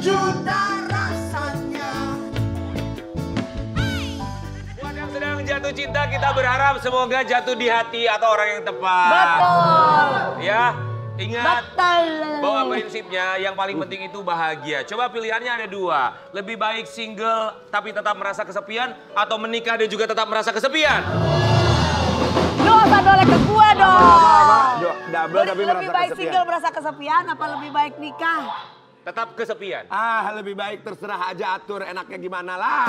juta rasanya. Buat yang sedang jatuh cinta, kita berharap semoga jatuh di hati atau orang yang tepat. Betul. Ya, ingat Betul. bahwa prinsipnya yang paling penting itu bahagia. Coba pilihannya ada dua. Lebih baik single tapi tetap merasa kesepian atau menikah dan juga tetap merasa kesepian? Lu usah dolek ke gua dong. Double tapi merasa Lebih baik kesepian. single merasa kesepian apa lebih baik nikah? Tetap kesepian. Lebih baik terserah aja atur enaknya gimana lah.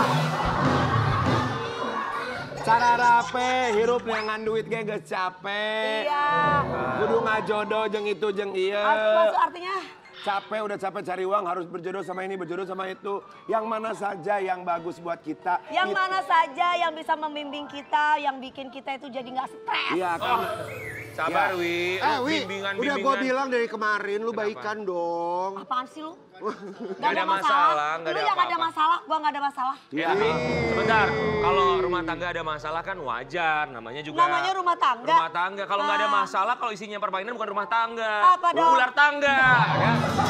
Cara rape, hirup dengan duit ge geus capek. Iya. Kudu ngajodoh jeung itu jeung ieu. Maksud artinya? Capek, udah capek cari uang, harus berjodoh sama ini, berjodoh sama itu. Yang mana saja yang bagus buat kita. Yang mana saja yang bisa membimbing kita, yang bikin kita itu jadi nggak stres. Iya kan. Sabar, Ya. Wi. Wi, Bimbingan-bimbingan. udah gua bilang dari kemarin lu baikan dong. Apaan sih lu? Nggak ada masalah, nggak Lu ada yang ada apa-apa. masalah, gua nggak ada masalah. Ya, tapi sebentar. Kalau rumah tangga ada masalah kan wajar. Namanya juga Namanya rumah tangga. rumah tangga. Kalau nggak ada masalah, kalau isinya permainan bukan rumah tangga. Apa dong? Ular tangga. Ya.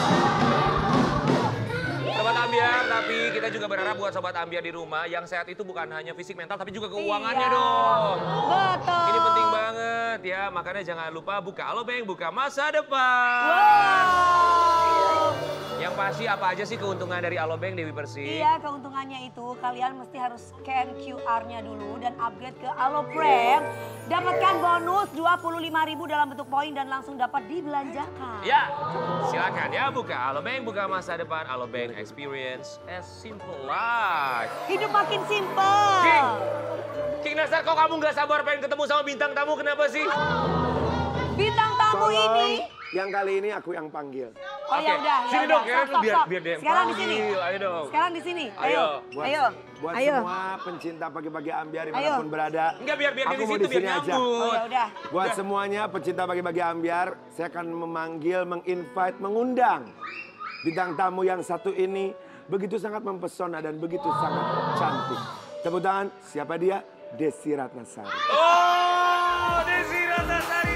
Sobat Ambiar, tapi kita juga berharap buat Sobat Ambiar di rumah yang sehat itu bukan hanya fisik mental tapi juga keuangannya Iya. dong. Betul. Ini penting banget ya, makanya jangan lupa buka Alobank, buka masa depan. Wow. Yang pasti apa aja sih keuntungan dari Alobank, Dewi Persik? Iya, keuntungannya itu kalian mesti harus scan QR-nya dulu dan upgrade ke Alobank. Dapatkan bonus 25.000 dalam bentuk poin dan langsung dapat dibelanjakan. Ya, silakan ya buka Alobank, buka masa depan. Alobank Experience as simple life. Hidup makin simpel. King Nasar, kok kamu nggak sabar pengen ketemu sama bintang tamu, kenapa sih? Bintang tamu ini. Yang kali ini aku yang panggil. Oh ya udah. Sini ya dong, udah. ya, Stop, biar stop. dia yang Sekarang di panggil. sini. Ayo dong. Sekarang di sini. Ayo. Ayo. Buat, Ayo. buat Ayo. semua pencinta pagi-pagi Ambiar Ayo. dimanapun berada. Enggak, biar dia Aku di mau situ di biar sini aja. nyambut. Oh ya udah. Buat semuanya pencinta pagi-pagi Ambiar, saya akan memanggil, menginvite, mengundang bintang tamu yang satu ini begitu sangat mempesona dan begitu sangat cantik. Tepuk tangan, siapa dia? Desi Ratnasari. Oh, Desi Ratnasari.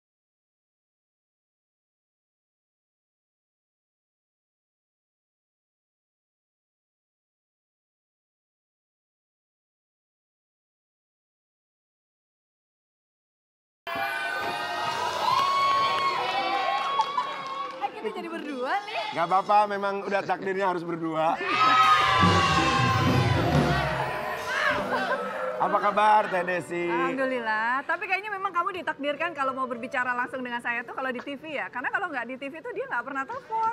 Kita jadi berdua nih. Gak apa-apa, memang udah takdirnya harus berdua. Apa kabar Teh Desi? Alhamdulillah, tapi kayaknya memang kamu ditakdirkan kalau mau berbicara langsung dengan saya tuh kalau di TV ya. Karena kalau nggak di TV tuh dia nggak pernah telepon.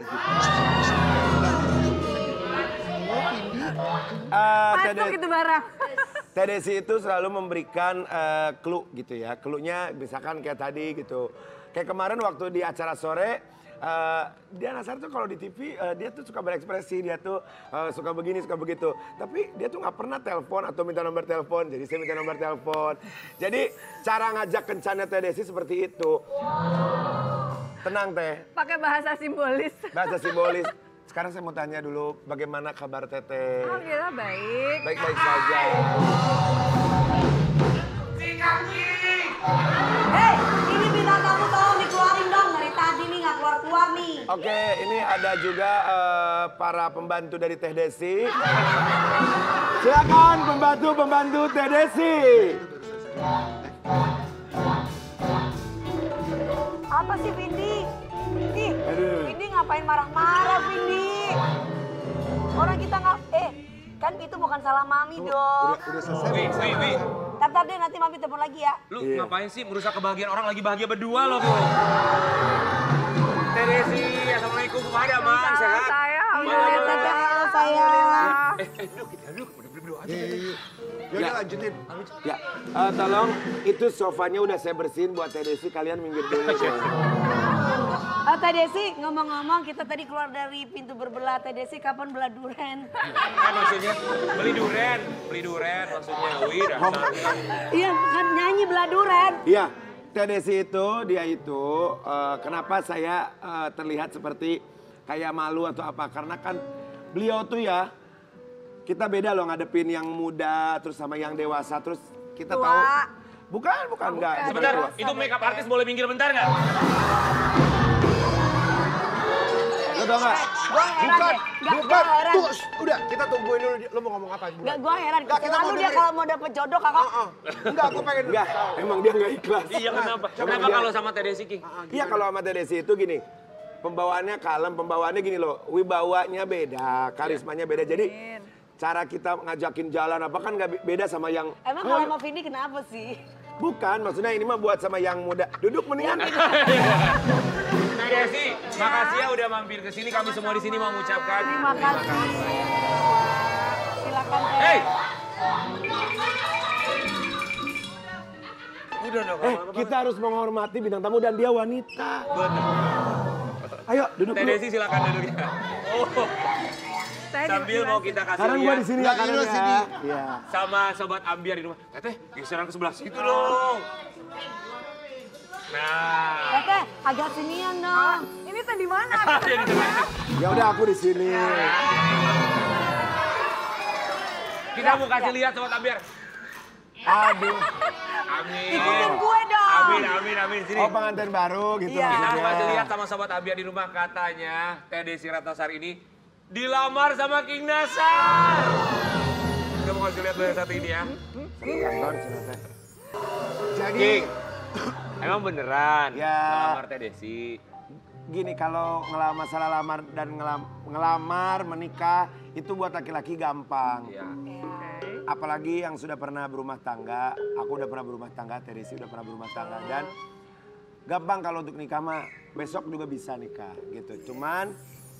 Teh Masuk Desi- itu barang. Teh Desi itu selalu memberikan clue gitu ya. Clue-nya misalkan kayak tadi gitu. Kayak kemarin waktu di acara sore, dia Nasar tuh kalau di TV dia tuh suka berekspresi, dia tuh suka begini, suka begitu. Tapi dia tuh nggak pernah telepon atau minta nomor telepon. Jadi saya minta nomor telepon. Jadi cara ngajak kencannya Teh Desi seperti itu. Tenang Teh, Pakai bahasa simbolis. bahasa simbolis. Sekarang saya mau tanya dulu bagaimana kabar Teteh? Alhamdulillah baik. Baik-baik saja. Hei, ini bintang tamu tolong dikeluarin dong. Dari tadi nih nggak keluar-keluar nih. Oke, ini ada juga para pembantu dari Teh Desi. Silakan pembantu Teh Desi. Apa sih Vindi? Ih, Aduh. Vindi ngapain marah-marah Vindi? Orang kita nggak, kan itu bukan salah Mami dong. Udah selesai. Wi. Ntar deh nanti Mami telepon lagi ya. Lu Iya. ngapain sih merusak kebahagiaan orang lagi bahagia berdua loh, Bu? Teh Desi, assalamualaikum. Ada, Mang. Salam Sehat? saya. Halo Teteh, halo sayang. Duduk, kita duduk. Berdua aja. Yaudah lanjutin. Ya, tolong itu sofanya udah saya bersihin buat Teh Desi, kalian minggir dulu. Teh Desi, ngomong-ngomong kita tadi keluar dari pintu berbelah. Teh Desi kapan belah duren? Kan maksudnya beli duren maksudnya. Wih, dasar. Iya, kan nyanyi belah duren. Iya, Teh Desi itu, dia itu, kenapa saya terlihat seperti kayak malu atau apa? Karena kan beliau tuh ya, kita beda loh ngadepin yang muda terus sama yang dewasa, terus kita Tua. tahu. Bukan, enggak. Sebentar, Bukan tua. itu makeup artis boleh minggir bentar nggak? Lo Tau nggak? Gue heran deh. Bukan, Gue heran. tuh, udah kita tungguin dulu. Lo mau ngomong apa? Gak, gue heran. Nggak, kita Selalu mau dia dengerin. kalau mau dapet jodoh kakak. Enggak, aku pengen. Enggak, emang dia nggak ikhlas. Iya kenapa? Kenapa dia- kalau sama Teh Desi, King? Iya kalau sama Teh Desi itu gini, pembawaannya kalem, pembawaannya gini loh, wibawanya beda, karismanya beda. Jadi cara kita ngajakin jalan apa kan nggak beda sama yang... Emang kalau sama Vindi kenapa sih? Bukan, maksudnya ini mah buat sama yang muda. Duduk mendingan. Teh Desi, makasih ya udah mampir ke sini. Kami semua di sini mau mengucapkan Terima kasih. Silakan Teh. Hey! Udah dong. Kita harus menghormati bintang tamu dan dia wanita. Ayo duduk Teh dulu. Desi silakan duduk ya. Oh, Saya sambil mau kita kasih Sekarang gua lihat di sini ya Nggak, kanan ini lo ya. sini. Iya. sama sobat ambiar di rumah. Teh, geseran ke sebelah situ dong. Nah. Teh, agak sinian dong. Ini teh di mana? Jadi sebelah. Ya udah aku di sini. Kita mau kasih lihat sobat ambiar. Aduh. Amin. Ikutin gue dong. Amin, amin, amin. Sini. Oh pengantin baru gitu Iya. Kita mau maksudnya. kasih lihat sama sobat ambiar di rumah, katanya Teh Desi Ratnasari ini dilamar sama King Nasar. Kita mau kasih lihat yang satu ini ya. Kantor, ternyata. Jadi, King, emang beneran Ya. ngelamar Teh Desi? Gini kalau masalah lamar dan ngelamar menikah itu buat laki-laki gampang. Iya. Apalagi yang sudah pernah berumah tangga, aku udah pernah berumah tangga, Teh Desi udah pernah berumah tangga dan gampang kalau untuk nikah mah besok juga bisa nikah gitu. Cuman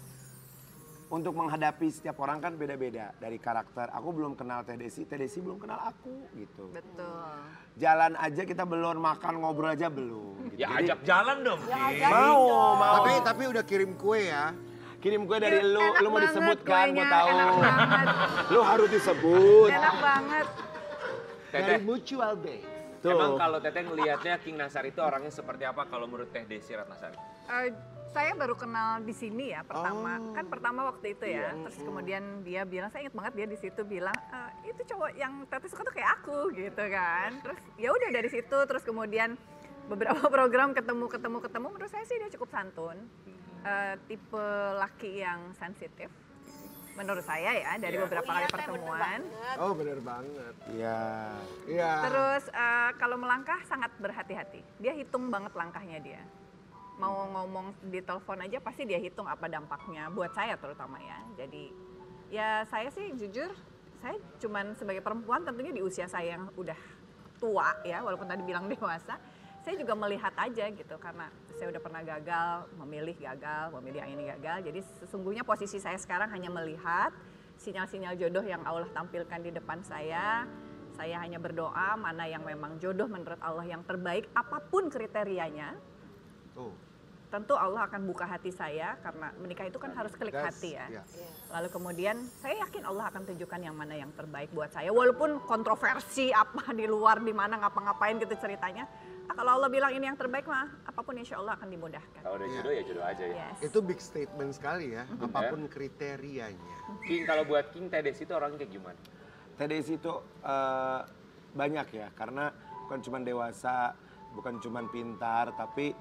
untuk menghadapi setiap orang kan beda-beda dari karakter. Aku belum kenal Teh Desi belum kenal aku gitu. Betul. Jalan aja kita belum, makan ngobrol aja belum. Gitu. Ya Jadi, ajak jalan dong. King. mau. tapi udah kirim kue ya. Kirim kue dari lu Enak mau banget disebutkan, kuenya, gue tahu. enak banget. Lu harus disebut. Enak banget. Teteh, Mutual Day. Tuh. emang kalau Teteh ngelihatnya King Nasar itu orangnya seperti apa kalau menurut Teh Desi Ratnasari? Saya baru kenal di sini ya pertama. Kan pertama waktu itu ya. Terus kemudian dia bilang, saya ingat banget dia di situ bilang, itu cowok yang Teteh suka tuh kayak aku gitu kan. Terus ya udah dari situ terus kemudian beberapa program ketemu menurut saya sih dia cukup santun. Tipe laki yang sensitif. Menurut saya ya dari beberapa kali pertemuan. Oh bener banget. Iya. Iya. Terus kalau melangkah sangat berhati-hati. Dia hitung banget langkahnya dia. Mau ngomong di telepon aja pasti dia hitung apa dampaknya buat saya terutama ya. Jadi ya saya sih jujur saya cuman sebagai perempuan tentunya di usia saya yang udah tua ya walaupun tadi bilang dewasa. Saya juga melihat aja gitu karena saya udah pernah gagal, memilih yang ini gagal. Jadi sesungguhnya posisi saya sekarang hanya melihat sinyal-sinyal jodoh yang Allah tampilkan di depan saya. Saya hanya berdoa mana yang memang jodoh menurut Allah yang terbaik apapun kriterianya. Oh. Tentu Allah akan buka hati saya karena menikah itu kan harus klik hati ya. Iya. Lalu kemudian saya yakin Allah akan tunjukkan yang mana yang terbaik buat saya. Walaupun kontroversi apa di luar di mana ngapa-ngapain gitu ceritanya. Kalau Allah bilang ini yang terbaik mah apapun insya Allah akan dimudahkan. Kalau udah jodoh ya jodoh aja ya. Yes. Itu big statement sekali ya, apapun kriterianya. King, kalau buat King, Teh Desi itu orangnya kayak gimana? Teh Desi itu banyak ya, karena bukan cuma dewasa, bukan cuma pintar, tapi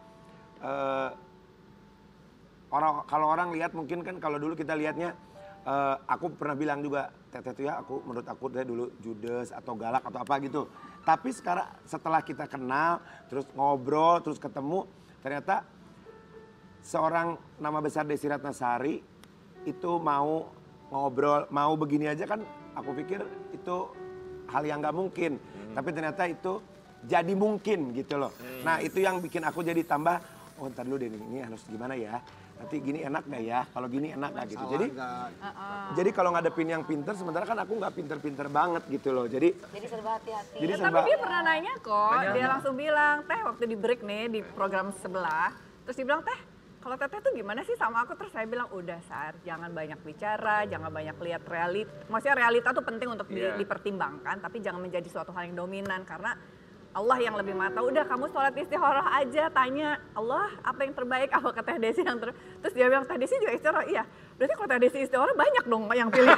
kalau orang lihat mungkin kan kalau dulu kita lihatnya, aku pernah bilang juga, Teteh itu ya menurut aku dia dulu judes atau galak atau apa gitu. Tapi sekarang setelah kita kenal, terus ngobrol, terus ketemu, ternyata seorang nama besar Desi Ratnasari itu mau ngobrol, mau begini aja kan aku pikir itu hal yang nggak mungkin. Tapi ternyata itu jadi mungkin gitu loh. Nah itu yang bikin aku jadi tambah, oh ntar dulu deh ini harus gimana ya. Nanti gini enak gak ya, kalau gini enak gak gitu. Jadi kalau ngadepin yang pinter, sementara kan aku nggak pinter-pinter banget gitu loh. Jadi serba hati-hati. Jadi Tapi serba, dia pernah nanya kok, dia langsung bilang, Teh waktu di break nih di program sebelah, terus dia bilang, Teh kalau Teteh tuh gimana sih sama aku? Terus saya bilang, udah Sar, jangan banyak bicara, jangan banyak lihat realita. Maksudnya realita tuh penting untuk dipertimbangkan, tapi jangan menjadi suatu hal yang dominan, karena Allah yang lebih mata. Udah kamu sholat istikharah aja, tanya Allah apa yang terbaik, apa kata Desi yang terbaik. Terus dia bilang, Teh Desi juga istikharah, iya. Berarti kalau Teh Desi istikharah banyak dong yang pilih.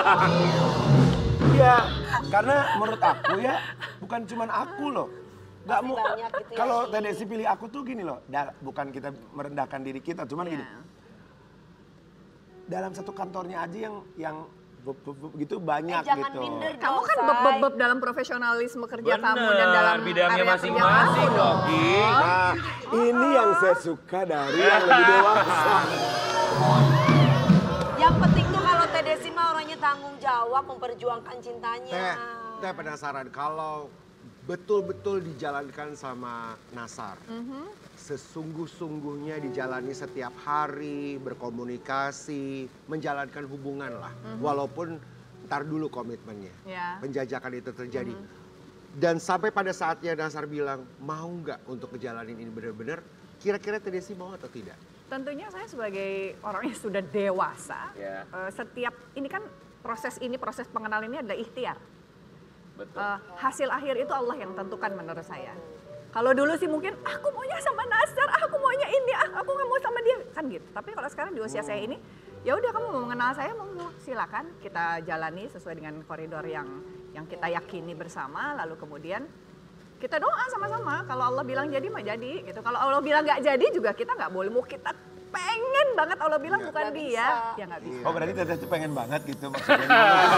iya karena menurut aku ya bukan cuman aku loh. Gak mau, banyak gitu ya. kalau Teh Desi pilih aku tuh gini loh, bukan kita merendahkan diri kita, cuman gini. dalam satu kantornya aja yang gitu banyak jangan gitu. minder Kamu dong, kan Say. beb-beb dalam profesionalisme kerja kamu dan dalam bidangnya area masing-masing kerja kamu. Yogi. Nah, ini yang saya suka dari yang lebih dewasa. Yang penting tuh kalau Teh Desi mah orangnya tanggung jawab memperjuangkan cintanya. Teh penasaran kalau betul-betul dijalankan sama Nasar. Sesungguh-sungguhnya dijalani setiap hari, berkomunikasi, menjalankan hubungan lah. Walaupun ntar dulu komitmennya. Ya. Penjajakan itu terjadi. Dan sampai pada saatnya Nasar bilang, mau nggak untuk ngejalanin ini benar-benar, kira-kira Teh Desi mau atau tidak? Tentunya saya sebagai orang yang sudah dewasa, Ya. setiap ini kan proses pengenalan ini adalah ikhtiar. Betul. Hasil akhir itu Allah yang tentukan menurut saya. Kalau dulu sih mungkin aku maunya sama Nasar, aku maunya ini, aku nggak mau sama dia, kan gitu. Tapi kalau sekarang di usia saya ini, ya udah kamu mau mengenal saya, mau silakan kita jalani sesuai dengan koridor yang kita yakini bersama. Lalu kemudian kita doa sama-sama. Kalau Allah bilang jadi mah jadi, gitu. Kalau Allah bilang nggak jadi juga kita nggak boleh. Mau kita pengen banget Allah bilang bukan Nggak dia, bisa. ya nggak bisa. Oh berarti Teteh tuh pengen banget gitu maksudnya.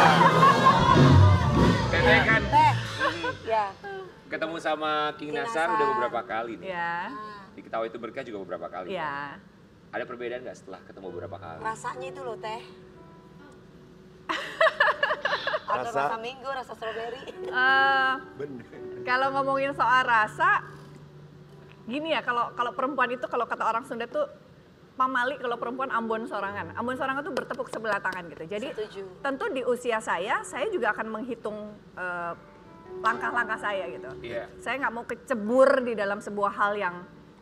Teteh kan Teh, ya. ketemu sama King King Nasar Nasar. udah beberapa kali nih. Ya, Diketahui itu berkah juga beberapa kali. ya. Ada perbedaan nggak setelah ketemu beberapa kali? Rasanya itu loh Teh. Ada Rasa? rasa mango, rasa strawberry. Bener. Kalau ngomongin soal rasa, gini ya, kalau perempuan itu kalau kata orang Sunda tuh pamali, kalau perempuan Ambon sorangan. Ambon sorangan tuh bertepuk sebelah tangan gitu. Jadi Setuju. tentu di usia saya juga akan menghitung langkah-langkah saya gitu. Iya. Saya nggak mau kecebur di dalam sebuah hal yang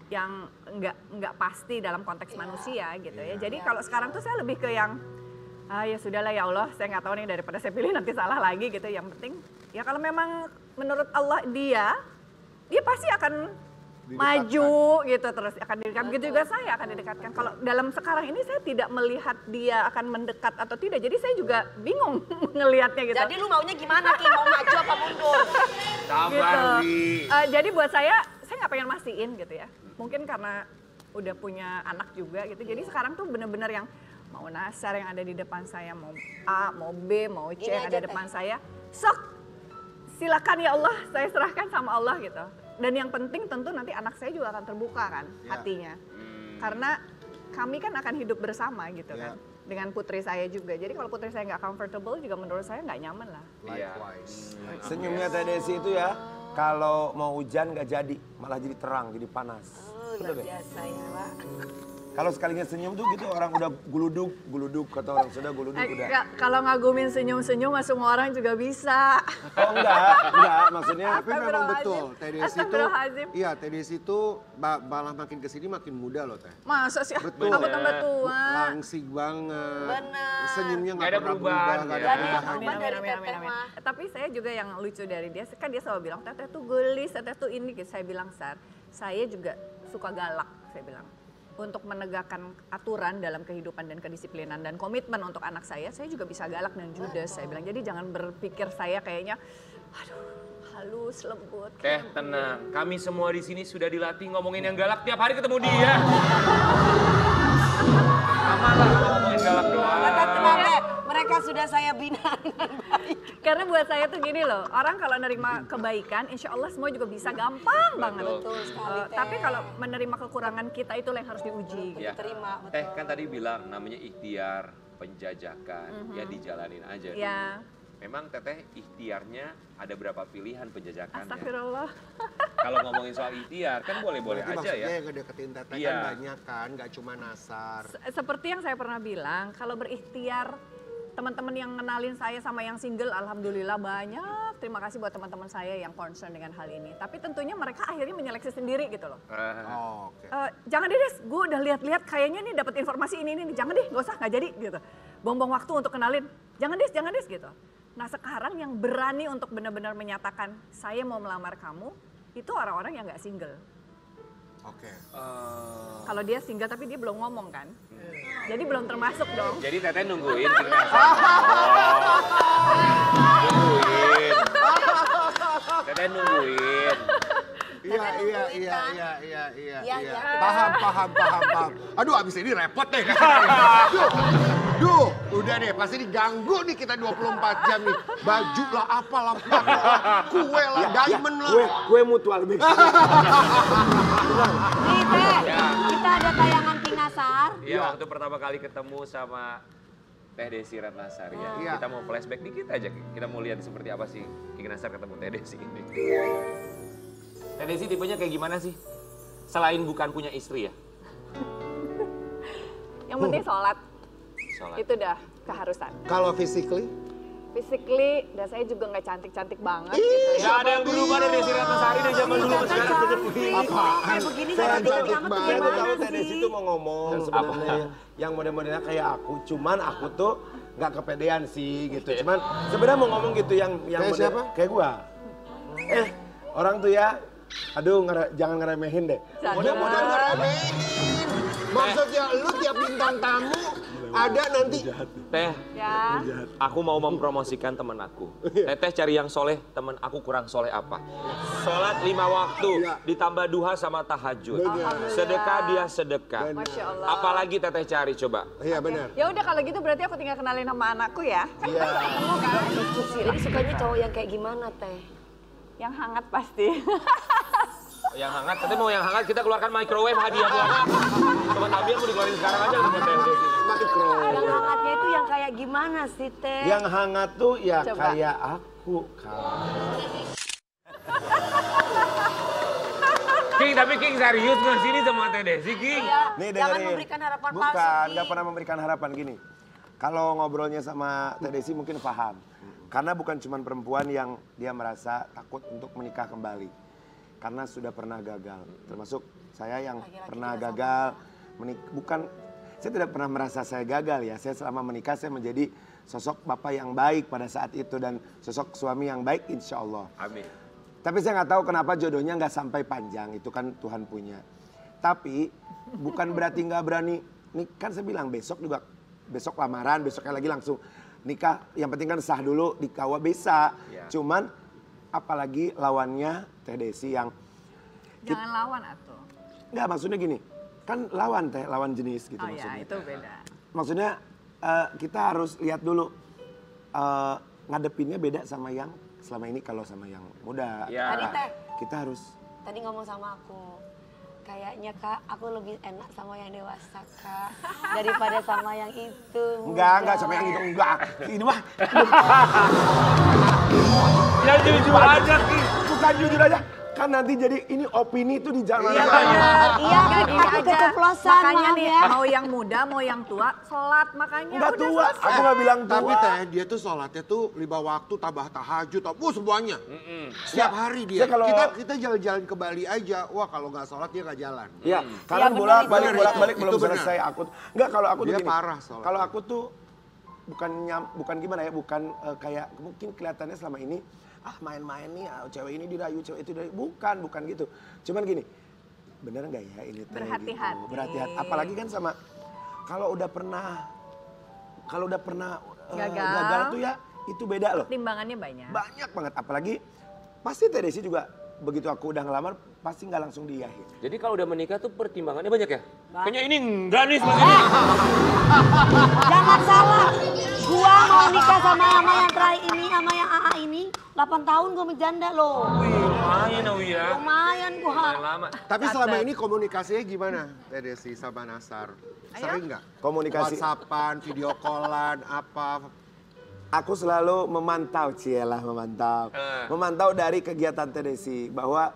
nggak pasti dalam konteks manusia gitu ya. Jadi kalau sekarang tuh saya lebih ke yang ya sudahlah ya Allah, saya nggak tahu nih daripada saya pilih nanti salah lagi gitu. Yang penting ya kalau memang menurut Allah dia pasti akan maju gitu, terus akan didekatkan. Begitu juga saya akan didekatkan. Kalau dalam sekarang ini saya tidak melihat dia akan mendekat atau tidak, jadi saya juga bingung ngelihatnya gitu. Jadi lu maunya gimana Ki? Mau maju apa mundur? Sabar, Wi. Jadi buat saya nggak pengen mastiin gitu ya. Mungkin karena udah punya anak juga gitu. Jadi sekarang tuh bener-bener yang mau Nasar yang ada di depan saya, mau A, mau B, mau C Gini yang aja, ada di depan saya. Sok, silakan ya Allah, saya serahkan sama Allah gitu. Dan yang penting tentu nanti anak saya juga akan terbuka kan hatinya. Karena kami kan akan hidup bersama gitu kan. Dengan putri saya juga. Jadi kalau putri saya nggak comfortable juga menurut saya nggak nyaman lah. Likewise. Senyumnya Teh Desi itu ya, kalau mau hujan nggak jadi, malah jadi terang, jadi panas. Oh, Betul luar deh. biasa ya Pak. Kalau sekalinya senyum tuh gitu orang udah guluduk kata orang sudah guluduk udah. Kalau ngagumin senyum-senyum mah semua orang juga bisa. Oh enggak maksudnya. Tapi memang betul, Teh Desi itu, Astagfirullahaladzim. iya Teh Desi itu malah makin kesini makin muda loh Teh. Masa sih? Betul. Aku tambah tua. Langsing banget. Bener. Senyumnya Nggak nggak ada pernah perubahan, berubah, nggak ada ya. Jadi perubahan. amin dari Teteh mah. Tapi saya juga yang lucu dari dia, kan dia selalu bilang, Teteh tuh gelis, Teteh tuh ini. Saya bilang, Sar, saya juga suka galak, saya bilang. Untuk menegakkan aturan dalam kehidupan dan kedisiplinan dan komitmen untuk anak saya juga bisa galak dan judes, saya bilang. Jadi jangan berpikir saya kayaknya, aduh halus, lembut. Tenang, kami semua di sini sudah dilatih ngomongin yang galak tiap hari ketemu dia. Amalah ngomongin galak doang. Kata tenang Teh, mereka sudah saya bina dengan baik. Karena buat saya tuh gini loh, orang kalau nerima kebaikan, insya Allah semua juga bisa gampang banget. Betul sekali Teh. Tapi kalau menerima kekurangan kita itu yang harus diuji. Ya. Terima, betul. Teh kan tadi bilang namanya ikhtiar, penjajakan, ya dijalanin aja dulu. Ya. Memang Teteh ikhtiarnya ada berapa pilihan penjajakannya? Astagfirullah. Kalau ngomongin soal ikhtiar kan boleh-boleh Berarti aja maksudnya ya. yang ngedeketin Teteh Iya. kan banyak kan, nggak cuma Nasar. Seperti yang saya pernah bilang, kalau berikhtiar, teman-teman yang kenalin saya sama yang single, alhamdulillah banyak. Terima kasih buat teman-teman saya yang concern dengan hal ini. Tapi tentunya mereka akhirnya menyeleksi sendiri gitu loh. Oh, oke. Jangan deh, Des, gue udah lihat-lihat kayaknya nih dapat informasi ini. Jangan deh, nggak usah, nggak jadi gitu. Buang-buang waktu untuk kenalin. Jangan Des gitu. Nah sekarang yang berani untuk benar-benar menyatakan saya mau melamar kamu, itu orang-orang yang nggak single. Oke. Kalau dia single tapi dia belum ngomong kan. Jadi belum termasuk dong. Jadi Teteh nungguin King Nasar. Nungguin. Teteh nungguin. Iya. Iya. Paham. Aduh abis ini repot deh. Duh, Udah deh, pasti diganggu nih kita 24 jam nih. Baju lah, apalah, kue lah, diamond lah. Kue mutual mix. Nih Teh, kita ada tayangan King Nasar. Iya, waktu pertama kali ketemu sama Teh Desi Ratnasari ya. Iya. Kita mau flashback dikit aja. Kita mau lihat seperti apa sih King Nasar ketemu Teh Desi ini. Teh Desi tipenya kayak gimana sih? Selain bukan punya istri ya? Yang penting sholat, Sholat. itu udah keharusan. Kalau physically? Physically, dan saya juga nggak cantik-cantik banget gitu ya. Gak ada yang berubah dari Desi Ratnasari dari zaman dulu ke sekarang. Kayak begini Saya cantik tahu, banget tuh saya tuh gimana tahu Teh Desi sih? tuh mau ngomong sebenarnya yang model-modelnya kayak aku, cuman aku tuh nggak kepedean sih gitu. Cuman sebenarnya mau ngomong gitu yang Kayak model- siapa? Kayak gua. Orang tuh ya, aduh jangan ngeremehin deh. Model-model ngeremehin. Maksudnya lu tiap bintang tamu ada nanti. Teh, Ya, aku mau mempromosikan teman aku. Teteh cari yang soleh, teman aku kurang soleh apa? Sholat 5 waktu, ditambah duha sama tahajud. Sedekah dia sedekah. Masya Allah. Apalagi teteh cari coba. Iya benar. Ya udah kalau gitu berarti aku tinggal kenalin sama anakku ya. Iya. Jadi sukanya cowok yang kayak gimana Teh? Yang hangat pasti. Yang hangat, teteh mau yang hangat kita keluarkan microwave hadiah buat teman Abi mau dikeluarin sekarang aja buat Teh Desi. Yang hangatnya itu yang kayak gimana sih Teh? Yang hangat tuh ya Coba. kayak aku kan. King, tapi King serius nggak sini sama Teh Desi, King? Iya, Nih jangan dengerin. memberikan harapan palsu. Bukan, Ki. nggak pernah memberikan harapan gini. Kalau ngobrolnya sama Teh Desi mungkin paham. Karena bukan cuma perempuan yang dia merasa takut untuk menikah kembali. Karena sudah pernah gagal. Termasuk saya yang pernah gagal. Bukan, saya tidak pernah merasa saya gagal ya. Saya selama menikah saya menjadi sosok bapak yang baik pada saat itu. Dan sosok suami yang baik insya Allah. Amin. Tapi saya nggak tahu kenapa jodohnya nggak sampai panjang, itu kan Tuhan punya. Tapi bukan berarti nggak berani. Nih kan saya bilang besok lamaran, besoknya lagi langsung nikah. Yang penting kan sah dulu di KUA bisa. Ya. Cuman apalagi lawannya Teh Desi yang Jangan lawan atuh. nggak maksudnya gini, kan lawan Teh, lawan jenis gitu Oh ya, maksudnya. itu beda. Maksudnya kita harus lihat dulu ngadepinnya beda sama yang selama ini kalau sama yang muda. Ya. Tadi Teh, Kita harus tadi ngomong sama aku. Kayaknya Kak, aku lebih enak sama yang dewasa Kak. Daripada sama yang itu. enggak sama yang itu enggak. Ini mah Yang jujur aja, King. bukan jujur aja. Kan nanti jadi ini opini itu di zaman Iya, Gini aku aja. keceplosan Makanya maaf nih, ya. mau yang muda, mau yang tua, sholat. Makanya enggak udah tua. selesai. Aku nggak bilang tua. Tapi Teh, dia tuh sholatnya tuh 5 waktu, tambah tahajud, semuanya. Setiap hari dia. Saya kalau- Kita jalan-jalan ke Bali aja. Wah kalau nggak sholat dia nggak jalan. Iya, Iya, kalian bener bolak-balik itu. bolak-balik Itu belum bener. selesai aku. Enggak, kalau aku tuh Dia gini. parah soalnya. Kalau aku tuh bukan gimana ya, bukan kayak mungkin kelihatannya selama ini main-main nih, cewek ini dirayu, cewek itu dirayu. Bukan gitu. Cuman gini, bener nggak ya ini Teh, Berhati-hati. gitu. Berhati-hati. Apalagi kan sama kalau udah pernah gagal tuh ya itu beda loh. Timbangannya banyak. Banyak banget. Apalagi pasti Teh Desi juga begitu aku udah ngelamar pasti nggak langsung diiyahin. Jadi kalau udah menikah tuh pertimbangannya banyak ya? Kayaknya ini enggak nih seperti ini. Jangan salah. Gua mau nikah sama yang terakhir ini, sama yang AA ini. 8 tahun gua menjanda loh. Lumayan ya. Lumayan gua. Lumayan lama. Tapi selama ini komunikasinya gimana Teh Desi sama Nasar? Sering nggak? Komunikasi. WhatsAppan, video callan, apa? Aku selalu memantau, Cielah memantau. Memantau dari kegiatan Teh Desi bahwa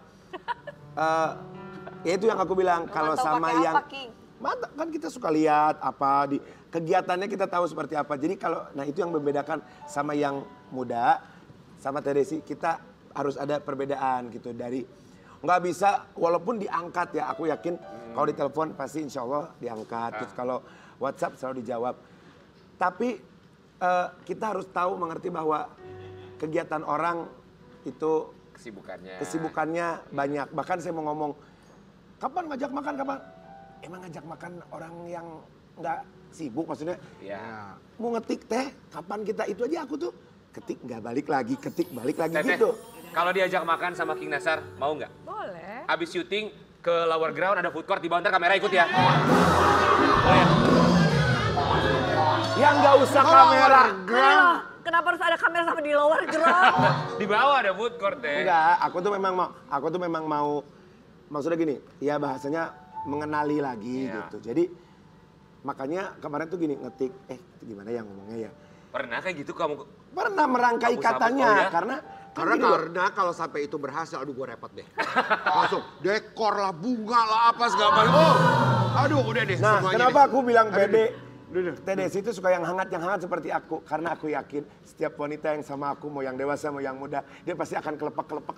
ya itu yang aku bilang kalau Memantau sama pakai yang apa, King? mantap kan kita suka lihat apa di kegiatannya kita tahu seperti apa. Jadi kalau nah itu yang membedakan sama yang muda sama Teh Desi kita harus ada perbedaan gitu dari nggak bisa walaupun diangkat ya aku yakin kalau ditelepon pasti insya Allah diangkat. Terus kalau WhatsApp selalu dijawab. Tapi kita harus tahu mengerti bahwa kegiatan orang itu kesibukannya banyak. Bahkan saya mau ngomong, kapan ngajak makan, kapan? Emang ngajak makan orang yang nggak sibuk maksudnya? Ya. Mau ngetik teh, kapan kita itu aja aku tuh ketik nggak balik lagi, ketik balik lagi Teteh, gitu. kalau diajak makan sama King Nasar, mau nggak? Boleh. Abis syuting ke lower ground ada food court di bawah, ntar kamera ikut ya. Boleh ya? Yang nggak usah kamera. Kenapa harus ada kamera sama di lower ground? Di bawah ada food court deh. Enggak, aku tuh memang mau, maksudnya gini, ya bahasanya mengenali lagi gitu. Jadi makanya kemarin tuh gini ngetik, gimana ya ngomongnya ya? Pernah kayak gitu kamu? Pernah merangkai Kamu katanya, sabut, oh ya? karena kalau sampai itu berhasil, aduh gue repot deh. Langsung dekor lah, bunga lah, apa segala macam. Aduh udah deh Nah, semuanya kenapa deh. aku bilang TDS itu suka yang hangat seperti aku. Karena aku yakin setiap wanita yang sama aku, mau yang dewasa, mau yang muda, dia pasti akan kelepek-kelepek.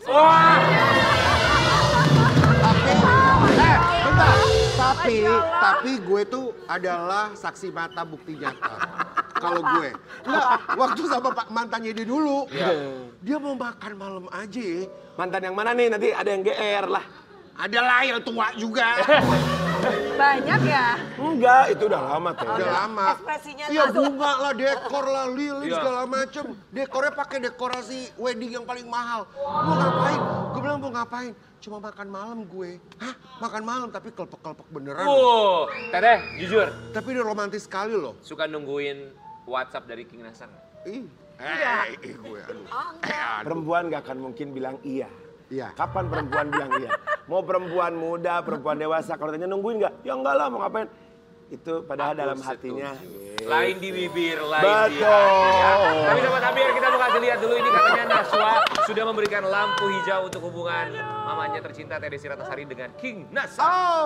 Bentar. Tapi gue tuh adalah saksi mata bukti nyata. Kalau gue, waktu sama pak mantannya dia dulu, dia mau makan malam aja. Mantan yang mana nih? Nanti ada yang GR lah. Ada lah yang tua juga. Banyak ya? Enggak, itu udah lama tuh. Udah lama. Ekspresinya Iya langsung. bunga lah, dekor lah, lilin segala macem. Dekornya pakai dekorasi wedding yang paling mahal. Mau ngapain? Gue bilang mau ngapain? Cuma makan malam gue. Hah? Makan malam tapi kelepek-kelepek beneran. Teteh, jujur. Tapi dia romantis sekali loh. Suka nungguin WhatsApp dari King Nasar? Ih, gue aduh. Perempuan gak akan mungkin bilang iya. Iya. Kapan perempuan bilang iya? Mau perempuan muda, perempuan dewasa, kalau tanya nungguin nggak? Ya enggak lah, mau ngapain? Itu padahal dalam hatinya. Lain di bibir, lain di Betul. hati. Ya. Tapi Sobat Amir, kita mau kasih lihat dulu ini katanya Naswa sudah memberikan lampu hijau untuk hubungan mamanya tercinta Teh Desi Ratnasari dengan King Nasar.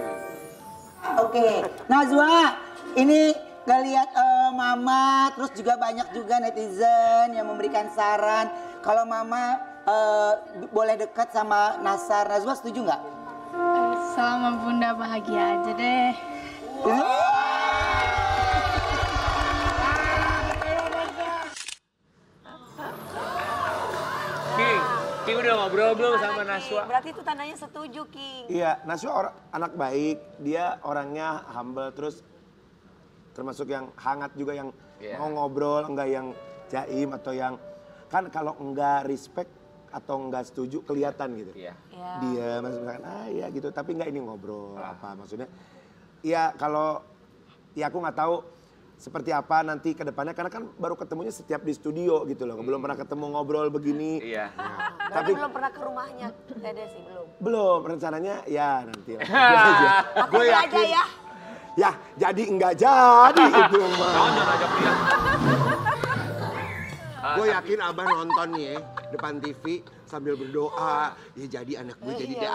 Oke, Najwa, ini ngeliat Mama, terus juga banyak juga netizen yang memberikan saran kalau Mama boleh dekat sama Nasar. Najwa setuju nggak? Selama Bunda bahagia aja deh. King udah ngobrol belum sama Naswa? Berarti itu tandanya setuju, King. Iya, Naswa anak baik, dia orangnya humble, terus termasuk yang hangat juga, yang mau ngobrol, enggak yang jaim atau yang, kan kalau enggak respect atau enggak setuju kelihatan gitu. Iya. Dia misalkan, ya gitu, tapi enggak ini ngobrol apa maksudnya. Ya kalau, ya aku nggak tahu seperti apa nanti ke depannya, karena kan baru ketemunya setiap di studio gitu loh, belum pernah ketemu ngobrol begini. Iya. Berarti belum pernah ke rumahnya, Dede sih belum. Belum, rencananya ya nanti lah. Gue aja ya. Ya, jadi enggak jadi itu mah. Jangan ajak dia. Gue yakin Abah nonton nih ya, depan TV sambil berdoa, ya jadi anak gue jadi deh.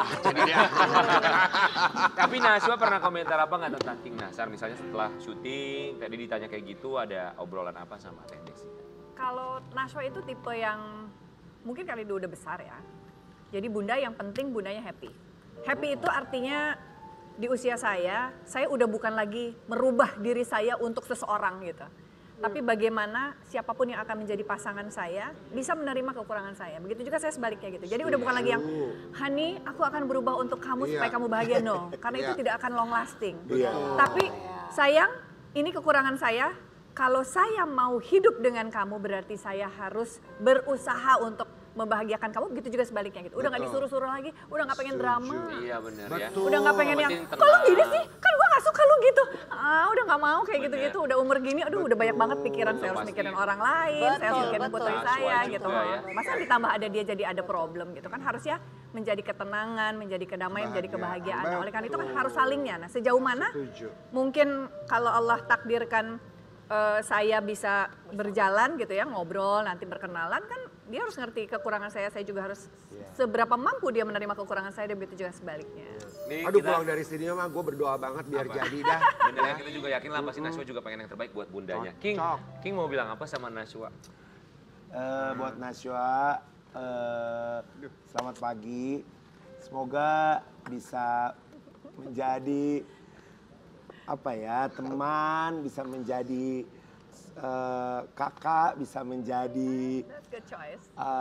Tapi Naswa pernah komentar apa nggak tentang King Nasar? Misalnya setelah syuting, tadi ditanya kayak gitu, ada obrolan apa sama Teh Desi? Kalau Naswa itu tipe yang mungkin kali dia udah besar ya. Jadi bunda yang penting bundanya happy. Happy itu artinya di usia saya udah bukan lagi merubah diri saya untuk seseorang gitu. Tapi bagaimana siapapun yang akan menjadi pasangan saya bisa menerima kekurangan saya. Begitu juga saya sebaliknya gitu. Jadi udah bukan lagi yang, Hani aku akan berubah untuk kamu supaya kamu bahagia. No, karena itu tidak akan long lasting. Tapi sayang, ini kekurangan saya. Kalau saya mau hidup dengan kamu berarti saya harus berusaha untuk membahagiakan kamu. Begitu juga sebaliknya gitu. Udah gak disuruh-suruh lagi, udah gak pengen drama. Iya benar ya. Udah gak pengen yang, Penting kalau tenang. gini sih, kan gue gak suka lu gitu. Udah gak mau kayak gitu-gitu, udah umur gini, aduh udah banyak banget pikiran. Saya harus pasti. mikirin orang lain, saya harus mikirin putri betul. saya Naswa gitu. juga ya. Masa ditambah ada dia jadi ada problem gitu kan. Harusnya menjadi ketenangan, menjadi kedamaian, menjadi kebahagiaan. Nah, oleh karena itu kan harus salingnya. Nah sejauh mana mungkin kalau Allah takdirkan saya bisa berjalan gitu ya, ngobrol, nanti berkenalan kan dia harus ngerti kekurangan saya juga harus seberapa mampu dia menerima kekurangan saya, dan begitu juga sebaliknya. Nih, Aduh kita- pulang dari sini mah gue berdoa banget biar jadi dah. Bener ya, kita juga yakin lah pasti Naswa juga pengen yang terbaik buat bundanya. King mau bilang apa sama Naswa? Buat Naswa, selamat pagi. Semoga bisa menjadi apa ya, teman, bisa menjadi kakak, bisa menjadi That's good choice.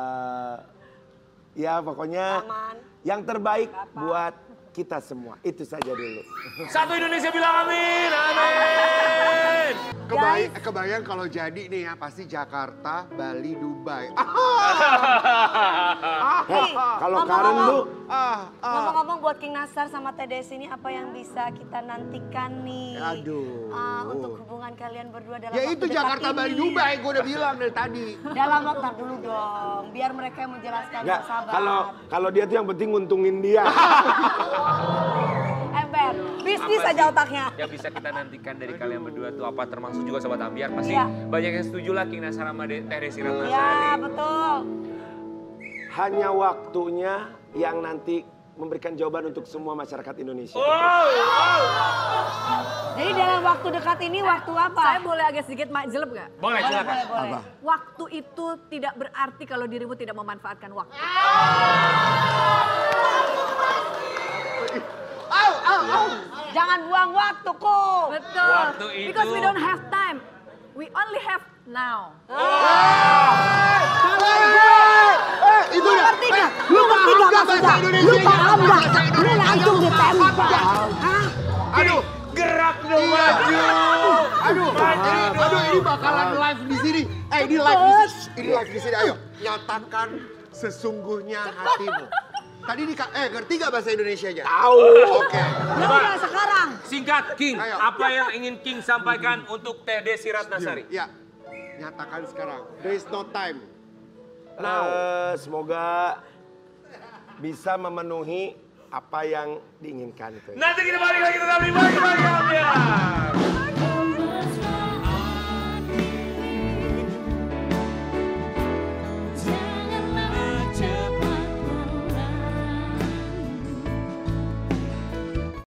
ya pokoknya Aman. yang terbaik buat kita semua. Itu saja dulu. Satu Indonesia bilang amin, amin. Kebayang kalau jadi nih ya, pasti Jakarta, Bali, Dubai. Kalau Karen tuh Ngomong-ngomong buat King Nasar sama Teh Desi ini apa yang bisa kita nantikan nih? Aduh. Untuk hubungan kalian berdua dalam Ya waktu itu dekat Jakarta, ini. Bali, Dubai, gue udah bilang dari tadi. Dalam waktu dulu dong, biar mereka yang menjelaskan. nggak, sabar. kalau dia tuh yang penting nguntungin dia. Ember, bisnis Apa aja sih otaknya. yang bisa kita nantikan dari kalian berdua tuh apa, termasuk juga Sobat Ambiar pasti Iya. banyak yang setuju lah King Nasar sama Teh Desi Ratnasari. Ya betul. Hanya waktunya yang nanti memberikan jawaban untuk semua masyarakat Indonesia. Jadi dalam waktu dekat ini waktu apa? Saya boleh agak sedikit jelek nggak? Boleh, silakan. Boleh. Waktu itu tidak berarti kalau dirimu tidak memanfaatkan waktu. Jangan buang waktu kok. Betul. Waktu itu- Because we don't have time. We only have now. Itu ya. Lu ngerti gak bahasa maksudnya? Indonesia? Lu paham gak? Lu langsung ditembak. Aduh, Gerak dong maju. aduh, ini bakalan live di sini. Ini live di sini. Ini live di sini. Ayo, nyatakan sesungguhnya hatimu. Tadi ngerti gak bahasa Indonesianya? Tahu. Oke. Ya udah sekarang. Singkat King, Ayo. apa yang ingin King sampaikan untuk Teh Desi Ratnasari? Ya, nyatakan sekarang. There is no time. Semoga bisa memenuhi apa yang diinginkan itu. Nanti kita balik lagi tetap di Pagi